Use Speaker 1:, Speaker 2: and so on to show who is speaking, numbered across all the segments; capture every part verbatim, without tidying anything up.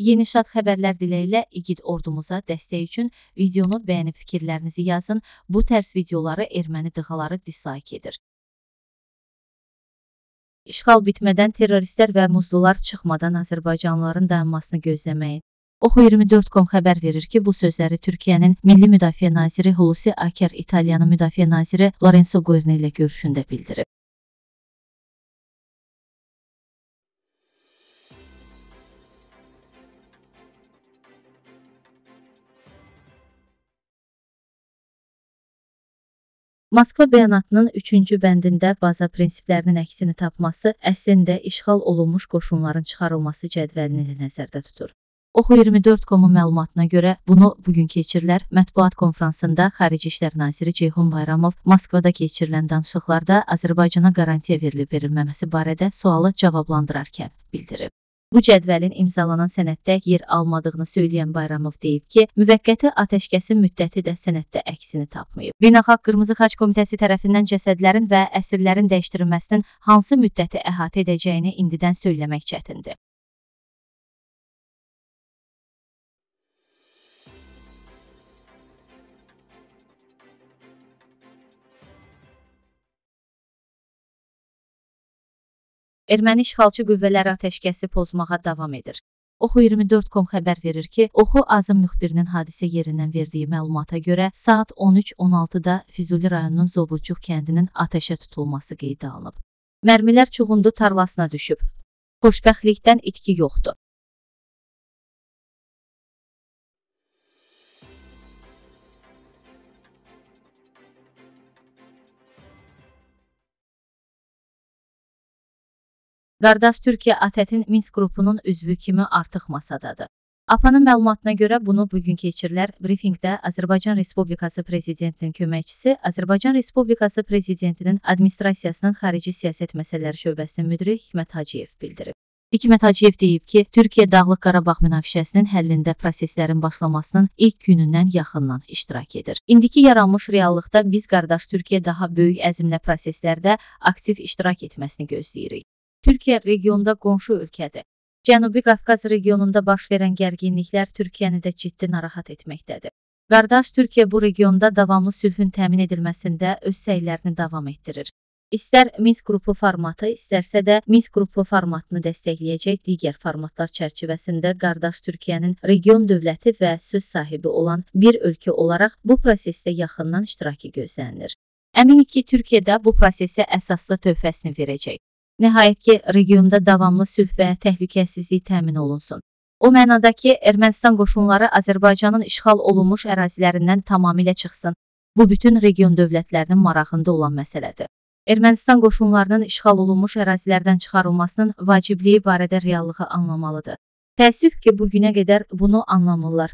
Speaker 1: Yeni şad xəbərlər diləyilə igid ordumuza dəstək üçün videonu bəyənib fikirlərinizi yazın. Bu tərs videoları erməni dığaları dislike edir. İşğal bitmədən terroristlər və muzlular çıxmadan Azərbaycanlıların dayanmasını gözləməyin. Oxu iyirmi dörd nöqtə com xəbər verir ki, bu sözləri Türkiyənin Milli Müdafiə Naziri Hulusi Akar İtaliyanın Müdafiə Naziri Lorenzo Guerni ilə görüşündə bildirib. Moskva bəyanatının üçüncü bəndində baza prinsiplərinin əksini tapması əslində işğal olunmuş qoşunların çıxarılması cədvəlini nəzərdə tutur. Oxu iyirmi dörd nöqtə com-un məlumatına görə bunu bugün keçirilən mətbuat konfransında Xarici İşlər Naziri Ceyhun Bayramov Moskvada keçirilən danışıqlarda Azərbaycana qarantiya verilib-verilməməsi barədə sualı cavablandırarkən bildirib. Bu cədvəlin imzalanan sənəddə yer almadığını söyləyən Bayramov deyib ki, müvəqqəti atəşkəsin müddəti də sənəddə əksini tapmayıb. Beynəlxalq Qırmızı Xaç Komitəsi tərəfindən cəsədlərin və əsirlərin dəyişdirilməsinin hansı müddəti əhatə edəcəyini indidən söyləmək çətindir. Erməni işğalçı qüvvələri atəşkəsi pozmağa davam edir. Oxu iyirmi dörd nöqtə com xəbər verir ki, Oxu Azım müxbirinin hadisə yerindən verdiyi məlumata görə saat on üç on altıda Füzuli rayonunun Zobucuq kəndinin atəşə tutulması qeydə alınıb. Mərmilər Çuğundu tarlasına düşüb. Xoşbəxtlikdən itki yoxdur. Qardaş Türkiyə ATƏT-in Minsk qrupunun üzvü kimi artıq masadadır. A P A-nın məlumatına görə bunu bugün keçirilən brifinqdə Azərbaycan Respublikası Prezidentinin köməkçisi, Azərbaycan Respublikası Prezidentinin Administrasiyasının Xarici Siyasət Məsələləri Şöbəsinin müdiri Hikmət Hacıyev bildirib. Hikmət Hacıyev deyib ki, Türkiyə Dağlıq Qarabağ münaqişəsinin həllində proseslərin başlamasının ilk günündən yaxından iştirak edir. İndiki yaranmış reallıqda biz qardaş Türkiyə daha böyük əzmlə proseslərdə aktiv iştirak etməsini gözləyirik. Türkiyə regionda qonşu ölkədir. Cənubi Qafqaz regionunda baş verən gərginliklər Türkiyəni də ciddi narahat etməkdədir. Qardaş Türkiyə bu regionda davamlı sülhün təmin edilməsində öz səylərini davam etdirir. İstər Minsk qrupu formatı, istərsə də Minsk qrupu formatını dəstəkləyəcək digər formatlar çərçivəsində qardaş Türkiyənin region dövləti və söz sahibi olan bir ölkə olaraq bu prosesdə yaxından iştirakı gözlənilir. Əminik ki, Türkiyə də bu prosesə əsaslı töhfəsini verəcək. Nəhayət ki, regionda davamlı sülh və təhlükəsizlik təmin olunsun. O mənada ki, Ermənistan qoşunları Azərbaycanın işğal olunmuş ərazilərindən tamamilə çıxsın. Bu bütün region dövlətlərinin marağında olan məsələdir. Ermənistan qoşunlarının işğal olunmuş ərazilərdən çıxarılmasının vacibliyi barədə reallığı anlamalıdır. Təəssüf ki, bugünə qədər bunu anlamırlar.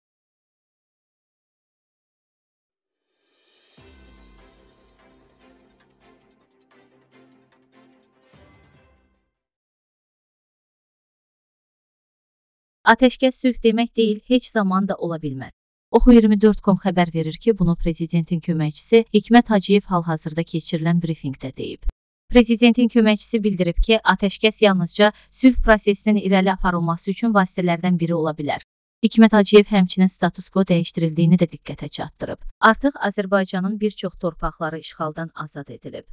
Speaker 1: Atəşkəs sülh demək deyil, heç zaman da ola bilməz. Oxu iyirmi dörd nöqtə com xəbər verir ki, bunu Prezidentin köməkçisi Hikmət Hacıyev hal-hazırda keçirilən brifinqdə deyib. Prezidentin köməkçisi bildirib ki, atəşkəs yalnızca sülh prosesinin irəli aparılması üçün vasitələrdən biri ola bilər. Hikmət Hacıyev həmçinin status quo dəyişdirildiyini də diqqətə çatdırıb. Artıq Azərbaycanın bir çox torpaqları işğaldan azad edilib.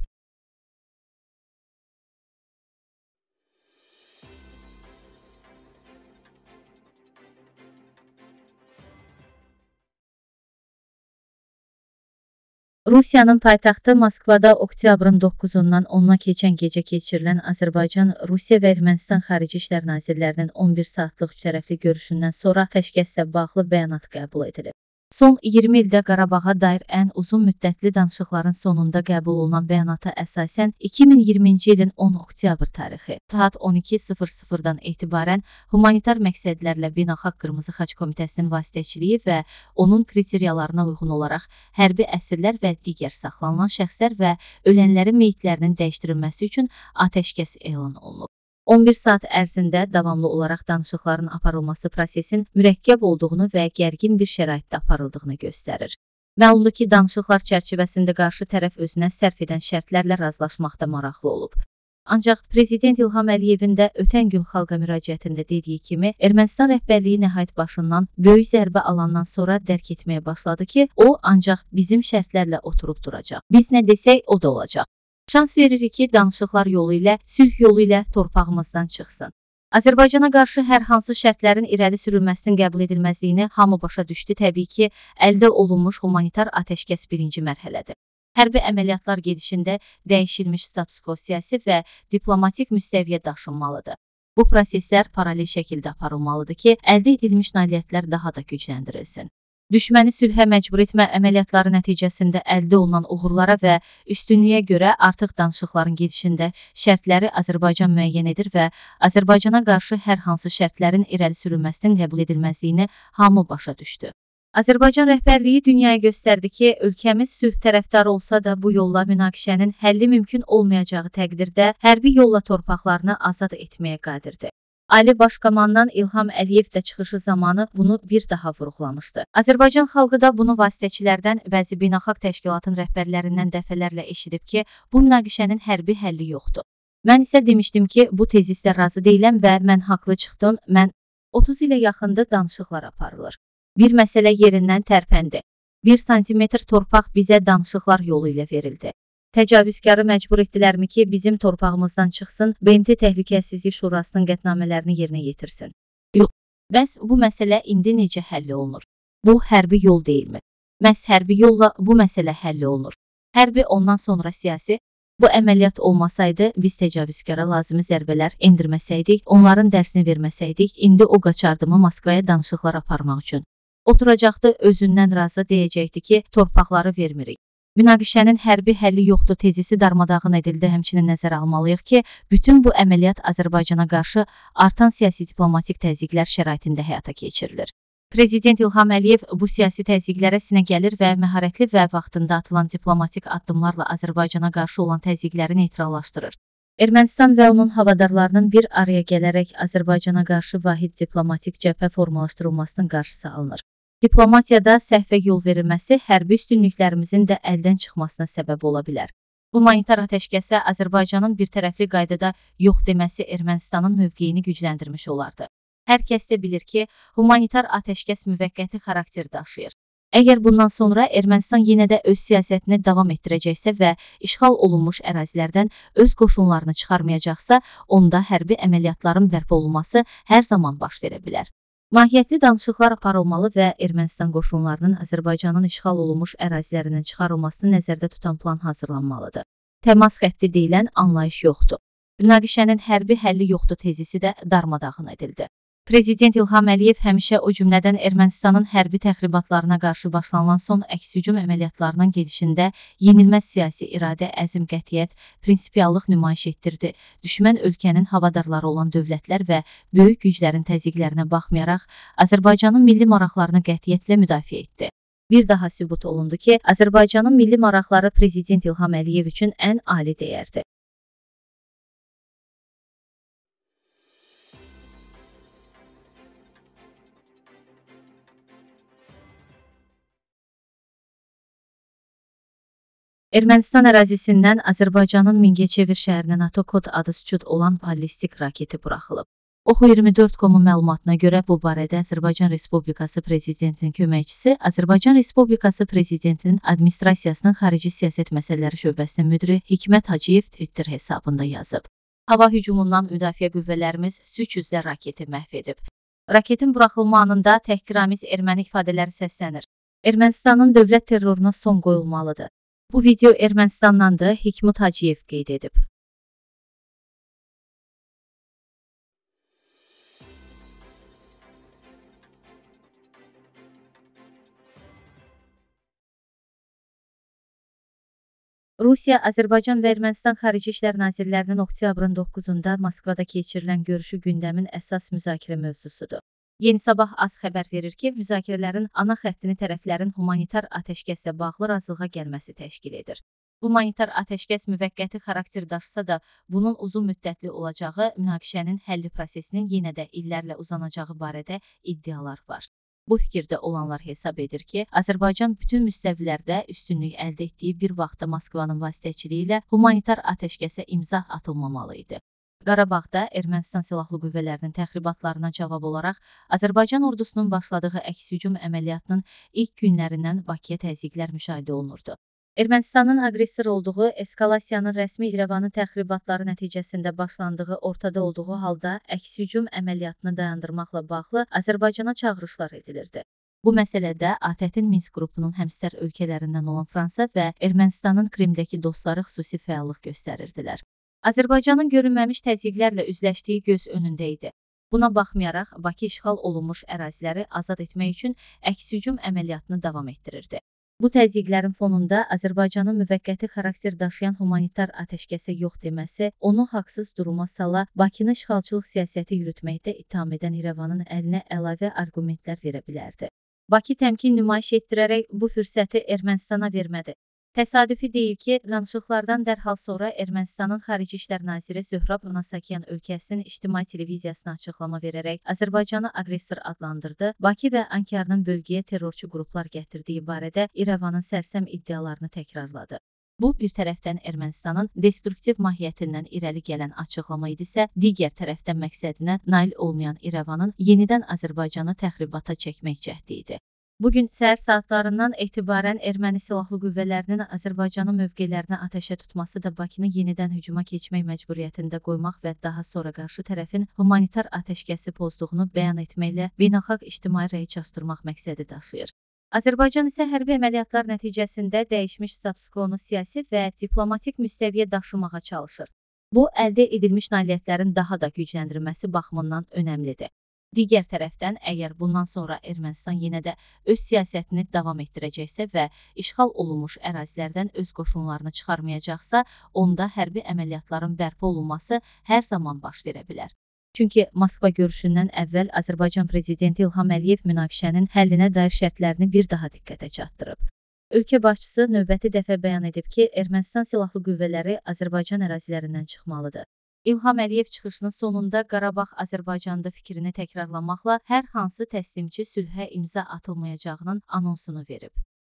Speaker 1: Rusiyanın paytaxtı Moskvada oktyabrın doqquzundan onuna keçən gecə keçirilən Azərbaycan, Rusiya və Ermənistan Xarici İşlər Nazirlərinin on bir saatlıq üçtərəfli görüşündən sonra atəşkəslə bağlı bəyanat qəbul edilib. Son iyirmi ildə Qarabağa dair ən uzun müddətli danışıqların sonunda qəbul olunan bəyanata əsasən iki min iyirminci ilin on oktyabr tarixi saat on iki sıfır sıfırdan etibarən humanitar məqsədlərlə Beynəlxalq Qırmızı Xaç Komitəsinin vasitəçiliyi və onun kriteriyalarına uyğun olaraq hərbi əsirlər və digər saxlanılan şəxslər və ölənlərin meyitlərinin dəyişdirilməsi üçün atəşkəs elan olunub. on bir saat ərzində davamlı olaraq danışıqların aparılması prosesin mürəkkəb olduğunu və gərgin bir şəraitdə aparıldığını göstərir. Məlumdur ki, danışıqlar çərçivəsində qarşı tərəf özünə sərf edən şərtlərlə razılaşmaqda maraqlı olub. Ancaq Prezident İlham Əliyevin də ötən gün xalqa müraciətində dediyi kimi, Ermənistan rəhbərliyi nəhayət başından böyük zərbə alandan sonra dərk etməyə başladı ki, o ancaq bizim şərtlərlə oturub duracaq. Biz nə desək, o da olacaq. Şans veririk ki, danışıqlar yolu ilə, sülh yolu ilə torpağımızdan çıxsın. Azərbaycana qarşı hər hansı şərtlərin irəli sürülməsinin qəbul edilməzliyini hamı başa düşdü. Təbii ki, əldə olunmuş humanitar atəşkəs birinci mərhələdir. Hərbi əməliyyatlar gedişində dəyişilmiş status quo siyasi və diplomatik müstəviyə daşınmalıdır. Bu proseslər paralel şəkildə aparılmalıdır ki, əldə edilmiş nailiyyətlər daha da gücləndirilsin. Düşməni sülhə məcbur etmə əməliyyatları nəticəsində əldə olunan uğurlara və üstünlüyə görə artıq danışıqların gedişində şərtləri Azərbaycan müəyyən edir və Azərbaycana qarşı hər hansı şərtlərin irəli sürülməsinin qəbul edilməzliyini hamı başa düşdü. Azərbaycan rəhbərliyi dünyaya göstərdi ki, ölkəmiz sülh tərəfdarı olsa da bu yolla münaqişənin həlli mümkün olmayacağı təqdirdə hərbi yolla torpaqlarını azad etməyə qadirdir. Ali Baş Komandan İlham Əliyev də çıxışı zamanı bunu bir daha vurğulamışdı. Azərbaycan xalqı da bunu vasitəçilərdən, bəzi beynəlxalq təşkilatın rəhbərlərindən dəfələrlə eşidib ki, bu münaqişənin hərbi həlli yoxdur. Mən isə demişdim ki, bu tezislə razı deyiləm və mən haqlı çıxdım, mən otuz ilə yaxındır danışıqlar aparılır. Bir məsələ yerindən tərpəndi. Bir santimetr torpaq bizə danışıqlar yolu ilə verildi. Təcavüzkarı məcbur etdilərmi ki, bizim torpağımızdan çıxsın, B M T Təhlükəsizlik Şurasının qətnamələrini yerinə yetirsin? Yox. Bəs bu məsələ indi necə həll olunur? Bu, hərbi yol deyilmi? Məhz hərbi yolla bu məsələ həll olunur. Hərbi ondan sonra siyasi. Bu əməliyyat olmasaydı, biz təcavüzkara lazımi zərbələr endirməsəydik, onların dərsini verməsəydik, indi o qaçardımı Moskvaya danışıqlar aparmaq üçün. Oturacaqdı, özündən razı deyəcəkdi ki, torpaqları vermirik. Münaqişənin hərbi həlli yoxdur tezisi darmadağın edildi. Həmçinin nəzərə almalıyıq ki, bütün bu əməliyyat Azərbaycana qarşı artan siyasi diplomatik təzyiqlər şəraitində həyata keçirilir. Prezident İlham Əliyev bu siyasi təzyiqlərə sinə gəlir və məharətli və vaxtında atılan diplomatik addımlarla Azərbaycana qarşı olan təzyiqləri neytrallaşdırır. Ermənistan və onun havadarlarının bir araya gələrək Azərbaycana qarşı vahid diplomatik cəbhə formalaşdırılmasının qarşısı alınır. Diplomatiyada səhvə yol verilməsi hərbi üstünlüklərimizin də əldən çıxmasına səbəb ola bilər. Humanitar atəşkəsə Azərbaycanın bir tərəfli qaydada yox deməsi Ermənistanın mövqeyini gücləndirmiş olardı. Hər kəs də bilir ki, humanitar atəşkəs müvəqqəti xarakter daşıyır. Əgər bundan sonra Ermənistan yenə də öz siyasətini davam etdirəcəksə və işğal olunmuş ərazilərdən öz qoşunlarını çıxarmayacaqsa, onda hərbi əməliyyatların bərpa olunması hər zaman baş verə bilər. Mahiyyətli danışıqlar aparılmalı və Ermənistan qoşunlarının Azərbaycanın işğal olunmuş ərazilərindən çıxarılmasını nəzərdə tutan plan hazırlanmalıdır. Təmas xətti deyilən anlayış yoxdur. Münaqişənin hərbi həlli yoxdur tezisi də darmadağın edildi. Prezident İlham Əliyev həmişə o cümlədən Ermənistanın hərbi təxribatlarına qarşı başlanılan son əks-hücum əməliyyatlarının gedişində yenilməz siyasi iradə, əzm, qətiyyət, prinsipiallıq nümayiş etdirdi. Düşmən ölkənin havadarları olan dövlətlər və böyük güclərin təzyiqlərinə baxmayaraq, Azərbaycanın milli maraqlarını qətiyyətlə müdafiə etdi. Bir daha sübut olundu ki, Azərbaycanın milli maraqları Prezident İlham Əliyev üçün ən ali dəyərdir. Ermənistan ərazisindən Azərbaycanın Mingəçevir şəhərinə NATO kod adı sücud olan ballistik raketi buraxılıb. Oxu iyirmi dörd nöqtə com məlumatına görə bu barədə Azərbaycan Respublikası Prezidentinin köməkçisi, Azərbaycan Respublikası Prezidentinin Administrasiyasının Xarici Siyasət Məsələləri Şöbəsinin müdiri Hikmət Hacıyev Twitter hesabında yazıb. Hava hücumundan müdafiə qüvvələrimiz üç yüzlə raketi məhv edib. Raketin buraxılma anında təhqiramiz erməni ifadələri səslənir. Ermənistanın dövlət terroruna son qoyulmalıdır. Bu video Ermənistandandır, Hikmət Hacıyev qeyd edib. Rusiya, Azərbaycan və Ermənistan Xarici İşlər Nazirlərinin oktyabrın doqquzunda Moskvada keçirilən görüşü gündəmin əsas müzakirə mövzusudur. Yeni Sabah AS xəbər verir ki, müzakirələrin ana xəttini tərəflərin humanitar atəşkəslə bağlı razılığa gəlməsi təşkil edir. Humanitar atəşkəs müvəqqəti xarakter daşısa da, bunun uzun müddətli olacağı, münaqişənin həlli prosesinin yenə də illərlə uzanacağı barədə iddialar var. Bu fikirdə olanlar hesab edir ki, Azərbaycan bütün müstəvilərdə üstünlük əldə etdiyi bir vaxtda Moskvanın vasitəçiliyi ilə humanitar atəşkəsə imza atılmamalı idi. Qarabağda Ermənistan silahlı qüvvələrinin təxribatlarına cavab olaraq Azərbaycan ordusunun başladığı əks-hücum əməliyyatının ilk günlərindən Bakıya təzyiqlər müşahidə olunurdu. Ermənistanın aqressor olduğu, eskalasiyanın rəsmi İrəvanın təxribatları nəticəsində başlandığı ortada olduğu halda əks-hücum əməliyyatını dayandırmaqla bağlı Azərbaycana çağırışlar edilirdi. Bu məsələdə A T Ə-tin Minsk qrupunun həmsədr ölkələrindən olan Fransa və Ermənistanın Krimdəki dostları xüsusi fəallıq göstərirdilər. Azərbaycanın görünməmiş təzyiqlərlə üzləşdiyi göz önündə idi. Buna baxmayaraq, Bakı işğal olunmuş əraziləri azad etmək üçün əks-hücum əməliyyatını davam etdirirdi. Bu təzyiqlərin fonunda Azərbaycanın müvəqqəti xarakter daşıyan humanitar atəşkəsə yox deməsi, onu haqsız duruma sala, Bakını işğalçılıq siyasəti yürütməkdə ittiham edən İrəvanın əlinə əlavə arqumentlər verə bilərdi. Bakı təmkin nümayiş etdirərək bu fürsəti Ermənistana vermədi. Təsadüfi deyil ki, danışıqlardan dərhal sonra Ermənistanın Xarici İşlər Naziri Zöhrab Manasakyan ölkəsinin ictimai televiziyasına açıqlama verərək Azərbaycanı aqressor adlandırdı, Bakı və Ankara'nın bölgəyə terrorçu qruplar gətirdiyi barədə İrəvanın sərsəm iddialarını təkrarladı. Bu, bir tərəfdən Ermənistanın destruktiv mahiyyətindən irəli gələn açıqlama idisə, digər tərəfdən məqsədinə nail olmayan İrəvanın yenidən Azərbaycanı təxribata çəkmək cəhdi idi. Bugün səhər saatlarından etibarən erməni silahlı qüvvələrinin Azərbaycanın mövqelərinə ateşə tutması da Bakını yenidən hücuma keçmək məcburiyyətində qoymaq və daha sonra qarşı tərəfin humanitar atəşkəsi pozduğunu bəyan etməklə beynəlxalq ictimai rəyi çaşdırmaq məqsədi daşıyır. Azərbaycan isə hərbi əməliyyatlar nəticəsində dəyişmiş status quo-nu siyasi və diplomatik müstəviyə daşımağa çalışır. Bu, əldə edilmiş nailiyyətlərin daha da gücləndirilməsi baxımından önəmlidir. Digər tərəfdən, əgər bundan sonra Ermənistan yenə də öz siyasətini davam etdirəcəksə və işğal olunmuş ərazilərdən öz qoşunlarını çıxarmayacaqsa, onda hərbi əməliyyatların bərpa olunması hər zaman baş verə bilər. Çünki Moskva görüşündən əvvəl Azərbaycan prezidenti İlham Əliyev münaqişənin həllinə dair şərtlərini bir daha diqqətə çatdırıb. Ölkə başçısı növbəti dəfə bəyan edib ki, Ermənistan silahlı qüvvələri Azərbaycan ərazilərindən çıxmalıdır. İlham Əliyev çıxışının sonunda Qarabağ Azərbaycanda fikrini təkrarlamaqla hər hansı təslimçi sülhə imza atılmayacağının anonsunu verib.